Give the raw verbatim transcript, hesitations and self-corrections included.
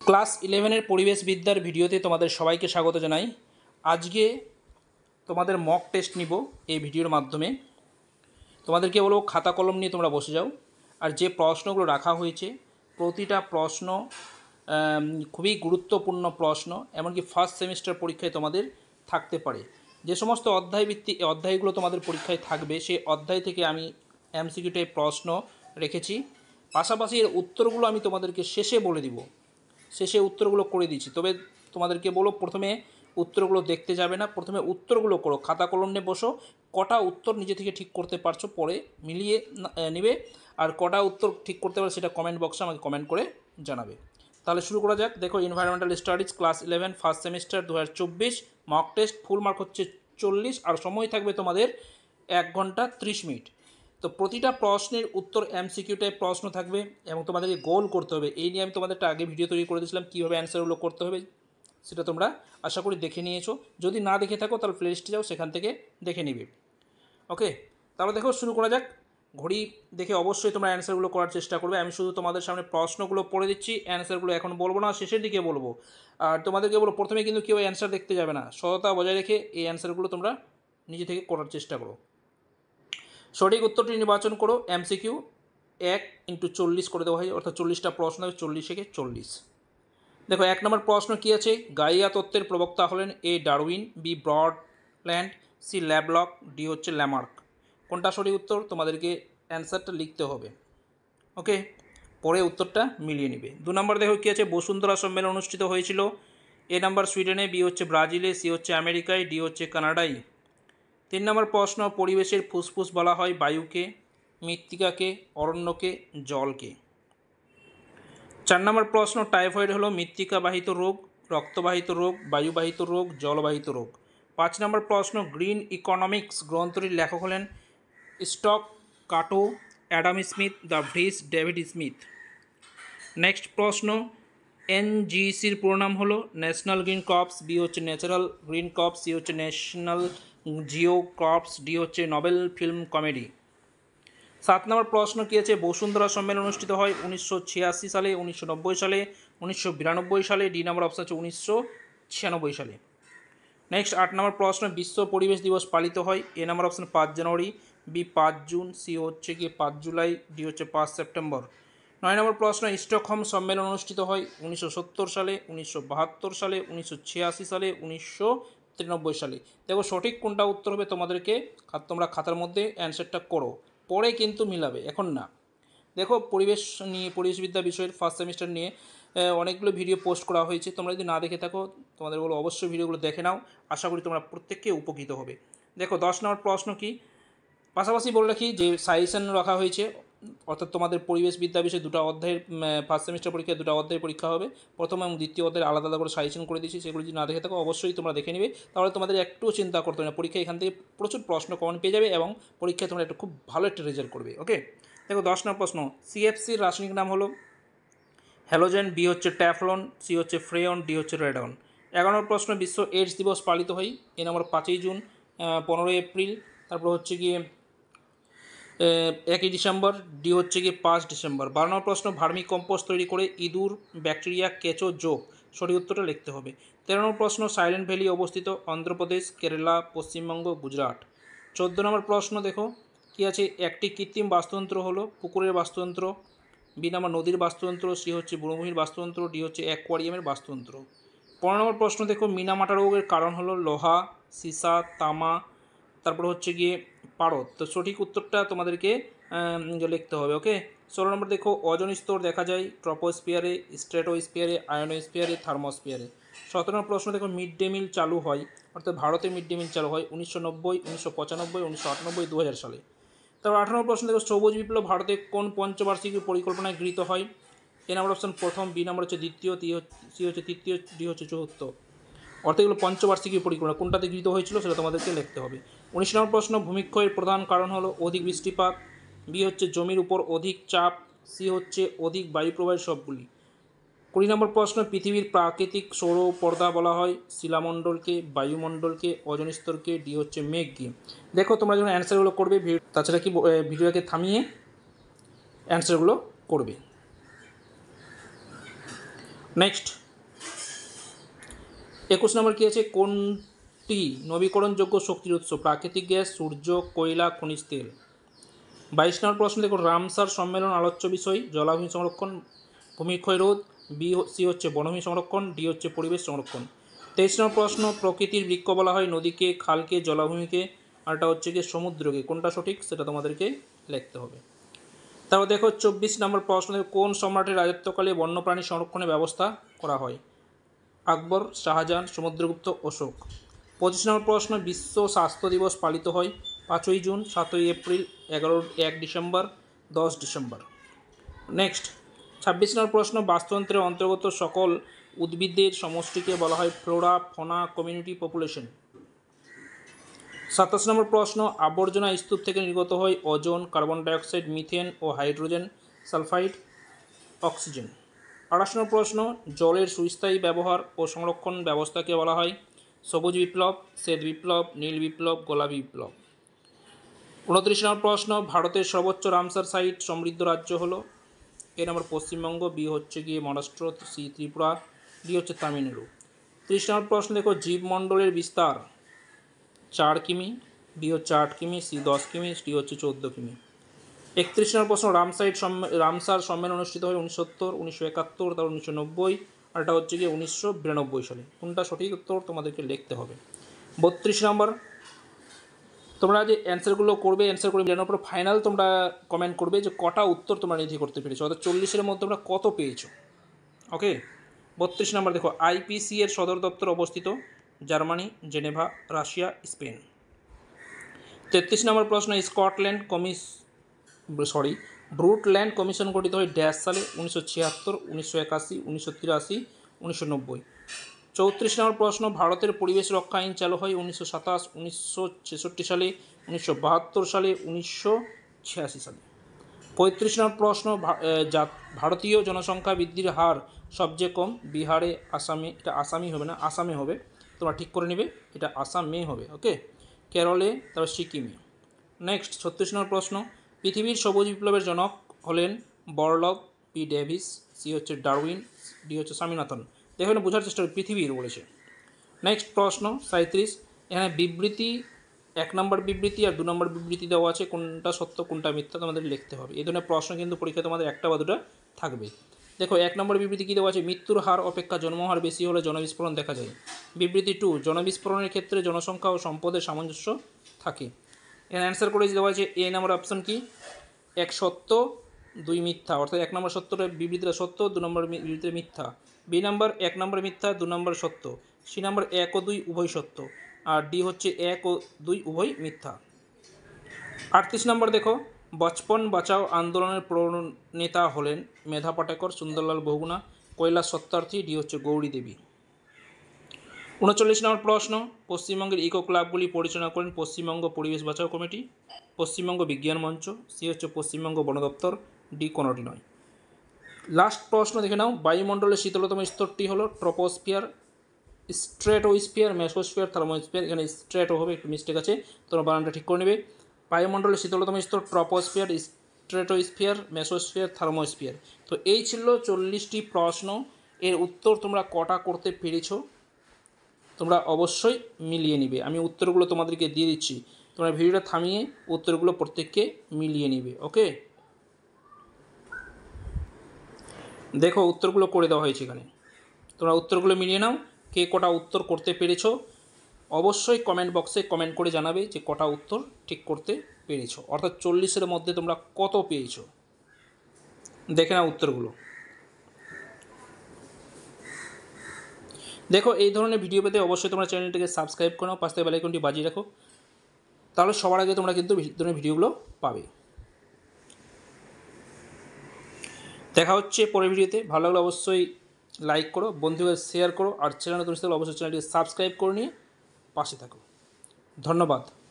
Class ইলেভেনের পরিবেশবিদ্যার ভিডিওতে তোমাদের সবাইকে স্বাগত জানাই। আজকে তোমাদের মক টেস্ট নিব এই ভিডিওর মাধ্যমে। তোমাদেরকে বলবো খাতা কলম নিয়ে তোমরা বসে যাও। আর যে প্রশ্নগুলো রাখা হয়েছে প্রতিটা প্রশ্ন খুবই গুরুত্বপূর্ণ প্রশ্ন, এমনকি ফার্স্ট সেমিস্টার পরীক্ষায় তোমাদের থাকতে পারে। যে সমস্ত অধ্যায় ভিত্তিক অধ্যায়গুলো তোমাদের পরীক্ষায় থাকবে সেই অধ্যায় থেকে আমি এমসিকিউ টাইপ প্রশ্ন রেখেছি। পাশাপাশি এর উত্তরগুলো আমি তোমাদেরকে শেষে বলে দিব, শেষে উত্তরগুলো করে দিচ্ছি। তবে তোমাদেরকে বলো প্রথমে উত্তরগুলো দেখতে যাবে না, প্রথমে উত্তরগুলো করো, খাতা কলম নিয়ে বসো। কটা উত্তর নিজে থেকে ঠিক করতে পারছো পরে মিলিয়ে নেবে, আর কটা উত্তর ঠিক করতে পারো সেটা কমেন্ট বক্সে আমাকে কমেন্ট করে জানাবে। তাহলে শুরু করা যাক। দেখো, environmental studies class eleven first semester দু হাজার চব্বিশ মক টেস্ট। ফুল মার্ক হচ্ছে চল্লিশ, আর সময় থাকবে তোমাদের এক ঘন্টা ত্রিশ মিনিট। তো প্রতিটা প্রশ্নের উত্তর এমসিকিউ টাইপ প্রশ্ন থাকবে এবং তোমাদেরকে গোল করতে হবে। এই নিয়ে আমি তোমাদের একটা আগে ভিডিও তৈরি করে দিয়েছিলাম কীভাবে অ্যান্সারগুলো করতে হবে, সেটা তোমরা আশা করি দেখে নিয়েছো। যদি না দেখে থাকো তাহলে প্লেলিস্টে যাও, সেখান থেকে দেখে নিবে। ওকে, তাহলে দেখো শুরু করা যাক। ঘড়ি দেখে অবশ্যই তোমরা অ্যান্সারগুলো করার চেষ্টা করবে। আমি শুধু তোমাদের সামনে প্রশ্নগুলো পড়ে দিচ্ছি, অ্যান্সারগুলো এখন বলবো না, শেষের দিকে বলবো। আর তোমাদেরকে বলবো প্রথমে কিন্তু কেউ অ্যান্সার দেখতে যাবে না, সততা বজায় রেখে এই অ্যান্সারগুলো তোমরা নিজে থেকে করার চেষ্টা করো। সঠিক উত্তরটি নির্বাচন করো। এমসিকিউ এক ইন্টু চল্লিশ করে দেওয়া হয়, অর্থাৎ চল্লিশটা প্রশ্ন হবে, চল্লিশ থেকে চল্লিশ। দেখো, এক নম্বর প্রশ্ন কী আছে? গাইয়া তত্ত্বের প্রবক্তা হলেন A Darwin, B Broadland, C Lovelock, D হচ্ছে ল্যামার্ক। কোনটা সঠিক উত্তর? তোমাদেরকে অ্যান্সারটা লিখতে হবে। ওকে, পরে উত্তরটা মিলিয়ে নিবে। দু নম্বর দেখো কী আছে? বসুন্ধরা সম্মেলন অনুষ্ঠিত হয়েছিল। এ নাম্বার সুইডেনে, বি হচ্ছে ব্রাজিলে, সি হচ্ছে আমেরিকায়, ডি হচ্ছে কানাডায়। তিন নম্বর প্রশ্ন, পরিবেশের ফুসফুস বলা হয় বায়ুকে, মৃত্তিকাকে, অরণ্যকে, জলকে। চার নম্বর প্রশ্ন, টাইফয়েড হলো মৃত্তিকাবাহিত রোগ, রক্তবাহিত রোগ, বায়ুবাহিত রোগ, জলবাহিত রোগ। পাঁচ নম্বর প্রশ্ন, গ্রিন ইকোনমিক্স গ্রন্থটির লেখক হলেন স্টক কাটো, Adam Smith, de Vries, David Smith. Next প্রশ্ন, এনজিসির পুরো নাম হলো ন্যাশনাল গ্রিন ক্রপস, বি হচ্ছে ন্যাচারাল গ্রিন ক্রপস, সি হচ্ছে ন্যাশনাল জিও ক্রপস, ডি হচ্ছে নোবেল ফিল্ম কমেডি। সাত নম্বর প্রশ্ন কী আছে? বসুন্ধরা সম্মেলন অনুষ্ঠিত হয় উনিশশো ছিয়াশি সালে, উনিশশো নব্বই সালে, উনিশশো বিরানব্বই সালে, ডি নম্বর অপশন হচ্ছে উনিশশো ছিয়ানব্বই সালে। নেক্সট আট নম্বর প্রশ্ন, বিশ্ব পরিবেশ দিবস পালিত হয় এ নম্বর অপশন পাঁচ জানুয়ারি, বি পাঁচ জুন, সি হচ্ছে কি পাঁচ জুলাই, ডি হচ্ছে পাঁচ সেপ্টেম্বর। নয় নম্বর প্রশ্ন, স্টকহোম সম্মেলন অনুষ্ঠিত হয় উনিশশো সত্তর সালে, উনিশশো বাহাত্তর সালে, উনিশশো ছিয়াশি সালে, উনিশশো তিরানব্বই সালে। দেখো সঠিক কোনটা উত্তর হবে তোমাদেরকে তোমরা খাতার মধ্যে অ্যান্সারটা করো, পরে কিন্তু মিলাবে, এখন না। দেখো, পরিবেশ নিয়ে পরিবেশবিদ্যা বিষয়ের ফার্স্ট সেমিস্টার নিয়ে অনেকগুলো ভিডিও পোস্ট করা হয়েছে, তোমরা যদি না দেখে থাকো তোমাদের বলো অবশ্যই ভিডিওগুলো দেখে নাও, আশা করি তোমরা প্রত্যেককে উপকৃত হবে। দেখো দশ নম্বর প্রশ্ন কি? পাশাপাশি বলে রাখি যে সাজেশন রাখা হয়েছে, অর্থাৎ তোমাদের পরিবেশবিদ্যা বিষয়ে দুটো অধ্যায়ের ফার্স্ট সেমিস্টার পরীক্ষায় দুটো অধ্যায়ের পরীক্ষা হবে। প্রথম এবং দ্বিতীয় অধ্যায়ের আলাদা আলাদা করে সাজেশন করে দিয়েছি, সেগুলো যদি না দেখে থাকো অবশ্যই তোমরা দেখে নেবে, তাহলে তোমাদের একটু চিন্তা করতে হবে না। পরীক্ষা এখান থেকে প্রচুর প্রশ্ন কমন পেয়ে যাবে এবং পরীক্ষায় তোমরা একটু খুব ভালো একটা রেজাল্ট করবে। ওকে, দেখো দশ নম্বর প্রশ্ন, সিএফসির রাসায়নিক নাম হলো হ্যালোজেন, বি হচ্ছে ট্যাফলন, সি হচ্ছে ফ্রেয়ন, ডি হচ্ছে রেডন। এগারো নম্বর প্রশ্ন, বিশ্ব এইডস দিবস পালিত হয় এ নম্বর পাঁচই জুন, পনেরোই এপ্রিল, তারপর হচ্ছে গিয়ে একই ডিসেম্বর, ডি হচ্ছে গিয়ে পাঁচ ডিসেম্বর। বারো নম্বর প্রশ্ন, ভার্মি কম্পোস্ট তৈরি করে ইঁদুর, ব্যাকটেরিয়া, কেঁচো যোগ। সঠিক উত্তরটা লিখতে হবে। তেরো নম্বর প্রশ্ন, সাইলেন্ট ভ্যালি অবস্থিত অন্ধ্রপ্রদেশ, কেরালা, পশ্চিমবঙ্গ, গুজরাট। চোদ্দো নম্বর প্রশ্ন দেখো কী আছে? একটি কৃত্রিম বাস্তুতন্ত্র হলো পুকুরের বাস্তুতন্ত্র, বি নম্বর নদীর বাস্তুতন্ত্র, সি হচ্ছে বনভূমির বাস্তুতন্ত্র, ডি হচ্ছে অ্যাকোয়ারিয়ামের বাস্তুতন্ত্র। পনেরো নম্বর প্রশ্ন দেখো, মিনামাটা রোগের কারণ হলো লোহা, সীসা, তামা, তারপর হচ্ছে গিয়ে পারদ। তো সঠিক উত্তরটা তোমাদেরকে লিখতে হবে। ওকে, ষোলো নম্বর দেখো, ওজোন স্তর দেখা যায় ট্রপোস্ফিয়ারে, স্ট্র্যাটোস্ফিয়ারে, আয়োনোস্ফিয়ারে, থার্মোস্ফিয়ারে। সতেরো নম্বর প্রশ্ন দেখো, মিড ডে মিল চালু হয়, অর্থাৎ ভারতে মিড ডে মিল চালু হয় উনিশশো নব্বই, উনিশশো পঁচানব্বই, উনিশশো আটানব্বই, দু হাজার সালে। তারপর আঠারো নম্বর প্রশ্ন দেখো, সবুজ বিপ্লব ভারতে কোন পঞ্চবার্ষিকী পরিকল্পনায় গৃহীত হয়? এ নম্বর অপশন প্রথম, বি নম্বর হচ্ছে দ্বিতীয়, সি হচ্ছে তৃতীয়, ডি হচ্ছে চতুর্থ। অর্থাৎ এগুলো পঞ্চবার্ষিকী পরিকল্পনা, কোনটাতে গৃহীত হয়েছিল সেটা তোমাদেরকে লিখতে হবে। উনিশ নম্বর প্রশ্ন, ভূমিক্ষয়ের প্রধান কারণ হলো অধিক বৃষ্টিপাত, বি হচ্ছে জমির উপর অধিক চাপ, সি হচ্ছে অধিক বায়ুপ্রবাহের সবগুলি। কুড়ি নম্বর প্রশ্ন, পৃথিবীর প্রাকৃতিক সৌর পর্দা বলা হয় শিলামণ্ডলকে, বায়ুমণ্ডলকে, ওজোন স্তরকে, ডি হচ্ছে মেঘকে। দেখো তোমরা যখন অ্যান্সারগুলো করবে, তাছাড়া কি ভিডিওকে থামিয়ে অ্যান্সারগুলো করবে। নেক্সট একুশ নম্বর কী আছে, কোনটি নবীকরণযোগ্য শক্তির উৎস? প্রাকৃতিক গ্যাস, সূর্য, কয়লা, খনিজ তেল। বাইশ নম্বর প্রশ্ন দেখো, রামসার সম্মেলন আলোচ্য বিষয় জলাভূমি সংরক্ষণ, ভূমিক্ষয় রোধ, বি সি হচ্ছে বনভূমি সংরক্ষণ, ডি হচ্ছে পরিবেশ সংরক্ষণ। তেইশ নম্বর প্রশ্ন, প্রকৃতির বৃক্ষ বলা হয় নদীকে, খালকে, জলাভূমিকে, আরটা হচ্ছে গিয়ে সমুদ্রকে। কোনটা সঠিক সেটা তোমাদেরকে লিখতে হবে। তারপর দেখো চব্বিশ নম্বর প্রশ্ন, কোন সম্রাটের রাজত্বকালে বন্যপ্রাণী সংরক্ষণের ব্যবস্থা করা হয়? আকবর, শাহজাহান, সমুদ্রগুপ্ত, অশোক। পঁচিশ নম্বর প্রশ্ন, বিশ্ব স্বাস্থ্য দিবস পালিত হয় পাঁচই জুন, সাতই এপ্রিল, এগারো এক ডিসেম্বর, দশ ডিসেম্বর। নেক্সট ছাব্বিশ নম্বর প্রশ্ন, বাস্তুতন্ত্রের অন্তর্গত সকল উদ্ভিদের সমষ্টিকে বলা হয় ফ্লোরা, ফনা, কমিউনিটি, পপুলেশন। সাতাশ নম্বর প্রশ্ন, আবর্জনা স্তূপ থেকে নির্গত হয় ওজোন, কার্বন ডাইঅক্সাইড, মিথেন ও হাইড্রোজেন সালফাইড, অক্সিজেন। আঠাশ নম্বর প্রশ্ন, জলের সুস্থায়ী ব্যবহার ও সংরক্ষণ ব্যবস্থাকে বলা হয় সবুজ বিপ্লব, শ্বেত বিপ্লব, নীল বিপ্লব, গোলাপি বিপ্লব। উনত্রিশ নম্বর প্রশ্ন, ভারতের সর্বোচ্চ রামসার সাইট সমৃদ্ধ রাজ্য হলো? এ নম্বর পশ্চিমবঙ্গ, বি হচ্ছে গিয়ে মহারাষ্ট্র, সি ত্রিপুরা, ডি হচ্ছে তামিলনাড়ু। ত্রিশ নম্বর প্রশ্ন দেখো, জীবমণ্ডলের বিস্তার চার কিমি, বি হচ্ছে আট কিমি, সি দশ কিমি, ডি হচ্ছে চোদ্দো কিমি। একত্রিশ নম্বর প্রশ্ন, রামসাইট রামসার সম্মেলন অনুষ্ঠিত হয় উনিশশো সত্তর, উনিশশো একাত্তর, তারপর উনিশশো নব্বই, আর এটা হচ্ছে গিয়ে উনিশশো বিরানব্বই সালে। কোনটা সঠিক উত্তর তোমাদেরকে লিখতে হবে। বত্রিশ নম্বর, তোমরা যে অ্যান্সারগুলো করবে, অ্যান্সার করে জানার পর ফাইনাল তোমরা কমেন্ট করবে যে কটা উত্তর তোমরা নিধি করতে পেরেছো, অর্থাৎ চল্লিশের মধ্যে তোমরা কত পেয়েছো। ওকে, বত্রিশ নম্বর দেখো, আইপিসি এর সদর দপ্তর অবস্থিত জার্মানি, জেনেভা, রাশিয়া, স্পেন। তেত্রিশ নম্বর প্রশ্ন, Scotland commish sorry Brundtland commission গঠিত হয় ড্যাশ সালে? উনিশশো ছিয়াত্তর, উনিশশো একাশি, উনিশশো তিরাশি, উনিশশো নব্বই। চৌত্রিশ নম্বর প্রশ্ন, ভারতের পরিবেশ রক্ষা আইন চালু হয় উনিশশো সাতাশ, উনিশশো ছেষট্টি সালে, উনিশশো বাহাত্তর সালে, উনিশশো ছিয়াশি সালে। পঁয়ত্রিশ নম্বর প্রশ্ন, ভারতীয় জনসংখ্যা বৃদ্ধির হার সবচেয়ে কম বিহারে, আসামে, এটা আসামই হবে না, আসামে হবে, তোমরা ঠিক করে নেবে, এটা আসামে হবে। ওকে, কেরলে, তারপর সিকিমে। নেক্সট ছত্রিশ নম্বর প্রশ্ন, পৃথিবীর সবুজ বিপ্লবের জনক হলেন বরলগ, পি ডেভিস, সি হচ্ছে ডারউইন, ডি হচ্ছে স্বামীনাথন। দেখবেন বোঝার চেষ্টা করি, পৃথিবীর বলেছে। নেক্সট প্রশ্ন সাঁইত্রিশ, এখানে বিবৃতি এক নম্বর বিবৃতি আর দু নম্বর বিবৃতি দেওয়া আছে, কোনটা সত্য কোনটা মিথ্যা তোমাদের লিখতে হবে। এই ধরনের প্রশ্ন কিন্তু পরীক্ষায় তোমাদের একটা বা দুটা থাকবে। দেখো এক নম্বর বিবৃতি কী দেওয়া আছে, মৃত্যুর হার অপেক্ষা জন্মহার বেশি হলে জনবিস্ফোরণ দেখা যায়। বিবৃতি টু, জনবিস্ফোরণের ক্ষেত্রে জনসংখ্যা ও সম্পদের সামঞ্জস্য থাকে। এখানে অ্যান্সার করে দেওয়া আছে এ নম্বর অপশান কি, এক সত্য দুই মিথ্যা, অর্থাৎ এক নম্বর সত্যটা বিবৃতিটা সত্য, দু নম্বর বিবৃতিটা মিথ্যা। বি নম্বর এক নম্বর মিথ্যা, দু নম্বর সত্য। সি নম্বর এক ও দুই উভয় সত্য, আর ডি হচ্ছে এক ও দুই উভয় মিথ্যা। আটত্রিশ নম্বর দেখো, বচপন বাঁচাও আন্দোলনের প্রণেতা হলেন মেধা পাটেকর, সুন্দরলাল বহুগুণা, কৈলাস সত্যার্থী, ডি হচ্ছে গৌরী দেবী। উনচল্লিশ নম্বর প্রশ্ন, পশ্চিমবঙ্গের ইকো ক্লাবগুলি পরিচালনা করেন পশ্চিমবঙ্গ পরিবেশ বাঁচাও কমিটি, পশ্চিমবঙ্গ বিজ্ঞান মঞ্চ, সি হচ্ছে পশ্চিমবঙ্গ বন দপ্তর, ডি কোনোটি নয়। লাস্ট প্রশ্ন দেখে নাও, বায়ুমণ্ডলের শীতলতম স্তরটি হলো ট্রপোস্ফিয়ার, স্ট্রেটোস্ফিয়ার, মেসোস্ফিয়ার, থার্মোস্ফিয়ার। এখানে স্ট্রেটো হবে, একটু মিস্টেক আছে, তোমরা বানানটা ঠিক করে নেবে। বায়ুমণ্ডলের শীতলতম স্তর ট্রপোস্ফিয়ার, স্ট্রেটোস্ফিয়ার, মেসোস্ফিয়ার, থার্মোস্ফিয়ার। তো এই ছিল চল্লিশটি প্রশ্ন, এর উত্তর তোমরা কটা করতে পেরেছো তোমরা অবশ্যই মিলিয়ে নিবে। আমি উত্তরগুলো তোমাদেরকে দিয়ে দিচ্ছি, তোমরা ভিডিওটা থামিয়ে উত্তরগুলো প্রত্যেককে মিলিয়ে নিবে। ওকে, দেখো উত্তরগুলো করে দেওয়া হয়েছে এখানে, তোমরা উত্তরগুলো মিলিয়ে নাও। কে কটা উত্তর করতে পেরেছো অবশ্যই কমেন্ট বক্সে কমেন্ট করে জানাবে যে কটা উত্তর ঠিক করতে পেরেছো, অর্থাৎ চল্লিশের মধ্যে তোমরা কত পেয়েছো। দেখে নাও উত্তরগুলো। দেখো এই ধরনের ভিডিও পেতে অবশ্যই তোমরা চ্যানেলটিকে সাবস্ক্রাইব করো, পাশ থেকে বেল আইকনটি বাজিয়ে রাখো, তাহলে সবার আগে তোমরা কিন্তু এই ধরনের ভিডিওগুলো পাবে। দেখা হচ্ছে পরের ভিডিওতে। ভালো লাগলে অবশ্যই লাইক করো, বন্ধুদের শেয়ার করো, আর চ্যানেল নতুন অবশ্যই চ্যানেলটিকে সাবস্ক্রাইব করে নিয়ে পাশে থাকো। ধন্যবাদ।